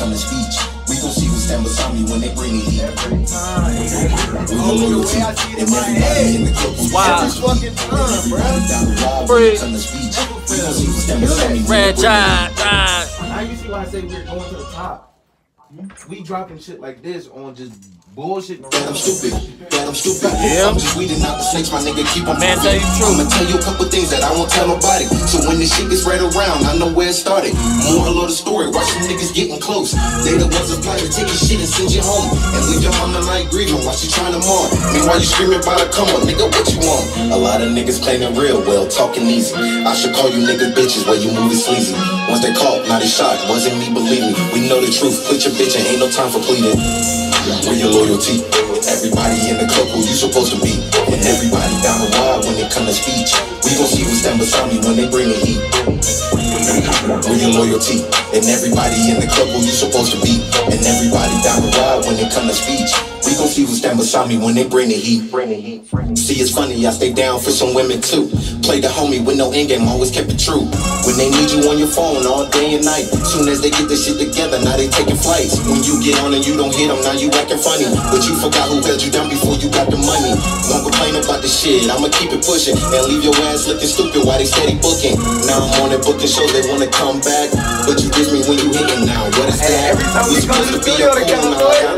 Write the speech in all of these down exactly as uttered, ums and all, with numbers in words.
come to speech. We gon' see who stand beside me when they bring the heat. Every time. We gon' loyalty. And everybody in the club will wow. every fucking time, bro. Down the ride when they come to speech. We gon' see who stand beside me when they bring the heat. Now you see why I say we're going to the top. We dropping shit like this on just bullshit. That I'm stupid. That I'm stupid. Yeah. I'm just weeding out the snakes, my nigga. Keep on man, tell you the truth. I'ma tell you a couple things that I won't tell nobody. So when this shit gets right around, I know where it started. Moral of the story, watch some niggas getting close. They the ones that fly to take your shit and send you home. And leave your mama like grieving while she trying to mourn. Meanwhile you screaming about a come on, nigga, what you want? A lot of niggas playing it real well, talking easy. I should call you niggas bitches while you moving sleazy. Once they caught, now they shot. Wasn't me, believe me. We know the truth. Put your bitch in, ain't no time for pleading. Where your loyalty? Everybody in the club who you supposed to be. And everybody down the ride when they come to speech. We gon' see who stand beside me when they bring the heat. Where your loyalty? And everybody in the club who you supposed to be. And everybody down the ride when they come to speech. We gon' see who stand beside me when they bring the heat. See, it's funny, I stay down for some women too. Play the homie with no end game, always kept it true. When they need you on your phone all day and night. Soon as they get this shit together, now they taking flights. When you get on and you don't hit them, now you acting funny. But you forgot who held you down before you got the money. Won't complain about the shit, I'ma keep it pushing. And leave your ass looking stupid while they steady booking. Now I'm on it booking shows, they wanna come back. But you diss me when you hitting now, what is that? Every time we we come to the studio together,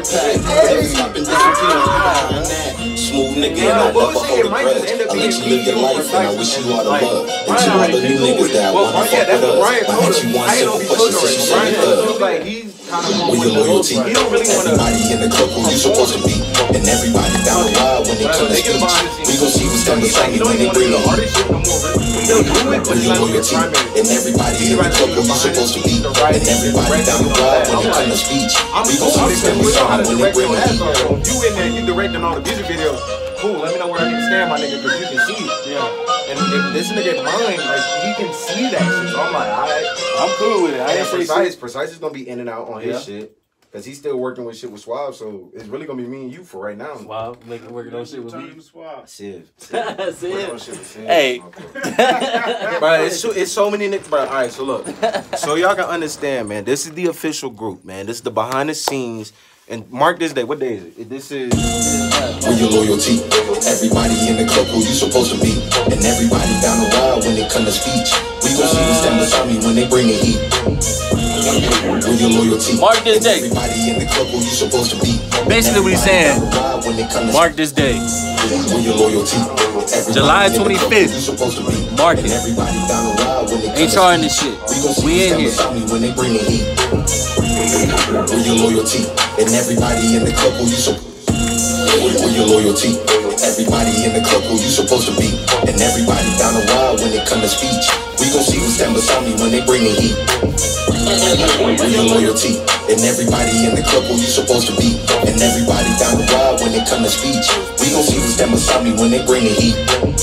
smooth nigga, and I never hold a grudge. I let you live your life, and I wish you all the love. And to all the new niggas that wanna fuck with us, I had you one simple question since you said it thug. Where your loyalty? Everybody in the club who you supposed to be. And everybody down the ride when they come to speech. We gon' see who stand beside me when they bring the heat. Where your loyalty? And everybody in the club who you supposed to be. And everybody down the ride when they come to speech. We gon' see who stand beside me when they bring the heat. You in there, you directing all the music videos. Cool, let me know where I can stand, my nigga, because you can see it. Yeah. And if this nigga mine, like, he can see that shit. So I'm like, alright. I'm cool with it. I ain't say Precise. Precise is gonna be in and out on his yeah. shit. Cause he's still working with shit with Suave, so it's really gonna be me and you for right now. Suave, making working on shit with me. Siv. Siv. Hey. Bro, it's so, it's so many niggas. Bro, alright, so look. So y'all can understand, man. This is the official group, man. This is the behind the scenes. And mark this day. What day is it? This is... Where your loyalty? Everybody in the club who you supposed to be. And everybody down the ride when they come to speech. We gon' see who stand beside me when they bring the heat. Where your loyalty? Mark this day. Everybody in the club who you supposed to be. Basically what he's saying. Mark this day. Where your loyalty? July twenty-fifth. Mark it. Ain't charting this shit. We in here. When they bring the heat. Where your loyalty? And everybody in the club who you supposed to be. Where your loyalty? Everybody in the club who you supposed to be. And everybody down the ride when they come to speech. We gon' see who stand beside me when they bring the heat. Where your loyalty? And everybody in the club who you supposed to be. And everybody down the ride when they come to speech. We gon' see who stand beside me when they bring the heat.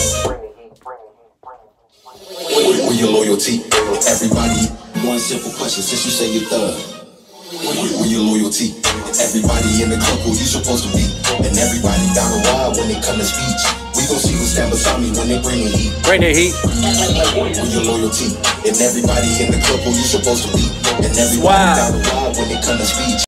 Where your loyalty? Everybody. One simple question since you say you're thug. Where your loyalty? Everybody in the club who you supposed to be. And everybody down the ride when they come to speech. We gon' see who stand beside me when they bring the heat. Bring the heat. Where your loyalty? And everybody in the club who you supposed to be. And everybody wow. down the ride when they come to speech.